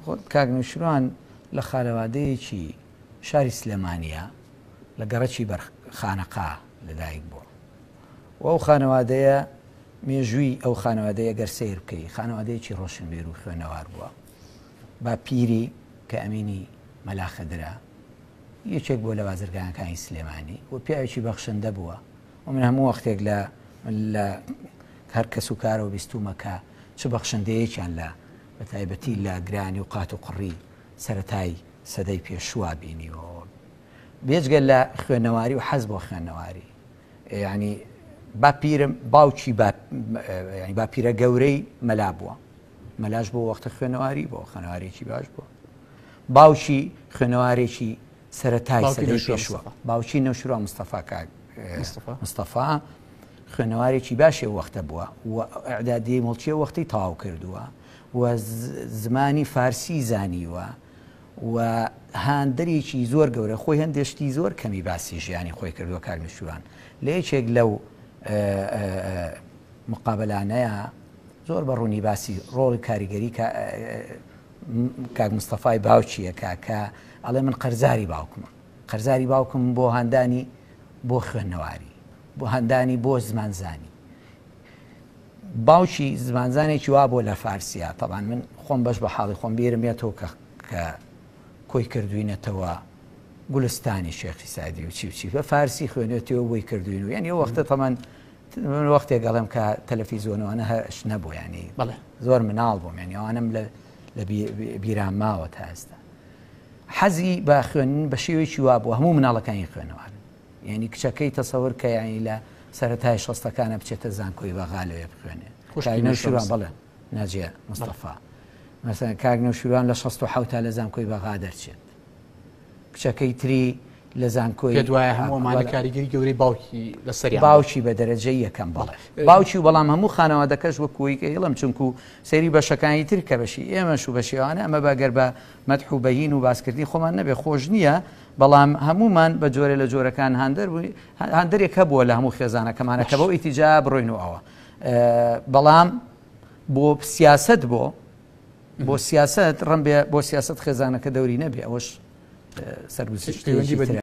کاک نوشیروان لە خانەوادەیەکی شاری سلێمانیە لە گەڕەکی خانەقا لەدایک بووە و ئەو خانەوادەیە مێژووی ئەو خانەوادەیە گەر سیر بکەی خانەوادەیەکی ڕۆشنبیر و خوێنەوار بووە با پیری کە ئەمینی مەلاخەدرا یەکێک بۆ لە بازرگانەکانی سلێمانی و پیاوێکی بەخشندە بووە و من هەموو وەختێک لە هەر کەس و کارەوە بیستومەکە چ بەخشندەیەکیان لە بە تایبەتی لە گرانی و قات و قڕی سەرەتای سەدەی پێشووا بینیەوە بێجگە لە خوێنەواری و حەز بۆ خوێنەواری یعنی باوکی باپیرە گەورەی مەلا بووە مەلاش بۆ وەختە خوێنەواری بۆ خوێنەوارێکی باش بووە باوکی خوێنەوارێکی سەرەتای سەدەی پێشووە باوکی نەوشیروان مستەفا خوێنەوارێکی باشێ وەختە بووە و ئەعدادی مڵچیە وەختی تەواو کردووە و زمانی فارسی زانیوە و هاندەرێکی زۆر گەورە خۆی هەندێشتی زۆر کەمی باسی ژیانی خۆی کردووە کاک نوشیروان لە یەکێک لەو مقابلانەیە زۆر بەڕوونی باسی ڕۆڵی کاریگەری کاک مستەفای باوچیە کە ئەڵێ من قەرزاری باوکم بۆ هەندانی بۆ خوێندنەواری بۆ هەندانی بۆ زمانزانی باوکی زمانزانێکی وا بۆ لە فارسیە تەبان من خۆم بەش بە حاڵی خۆم بیرم بێتەوە کە کۆی کردوینەتەوە گولستانی شێخی سعدی و چی بە فارسی خوێنێتەوە بۆی کردوین و یعنی وەختە تەمان وەختێک گەڵم کە تەلەڤیزۆنەوەنە هەش نەبوو ینی زۆر مناڵ بووم ینی ئەوانم لە بیران ماوە تا ئێستا حەزی بە خوێنن بە شێوەیەکی وا بووە هەموو مناڵەکانی خوێنەوارن یعنی کچەکەی تەسەور کە یعنی لە سەرەتای شەستەکانە بچێتە زانکۆی بەغا لەوێ بخوێنێ کاک نەوشیروان بەڵێ ناجیە مستەفا مەسەڵەن کاک نەوشیروان لە 67 تا لە زانکۆی بەغا دەرچێت کچەکەی تری لە زانکۆی دوایە هەمووەمانە کاریگەری گەورەی باوکی لەسەریان باوکی بە دەرەجەی یەکەم بەڵێ باوکی و بەڵام هەموو خانەوادەکەش وەکوی کە هێڵم چونکو سەیری بەشەکانی تر کە بەشی ئێمەش و بەشێوانە ئەمە باگەر بە مەدح و بەهین و باسکردنی خۆمان نەبێ خۆش نییە بەڵام هەمومان بە جۆرە لە جۆرەکان هەندێک هەبووە لە هەموو خێزانەکەمانە کە بەو ئیتیجا بڕۆینەوە ئەوە بەڵام بۆ سیاست بۆ سیاست ڕەن بێ بۆ سیاست خێزانەکە دەوری نەبێ ئەوەش سەربزیشتی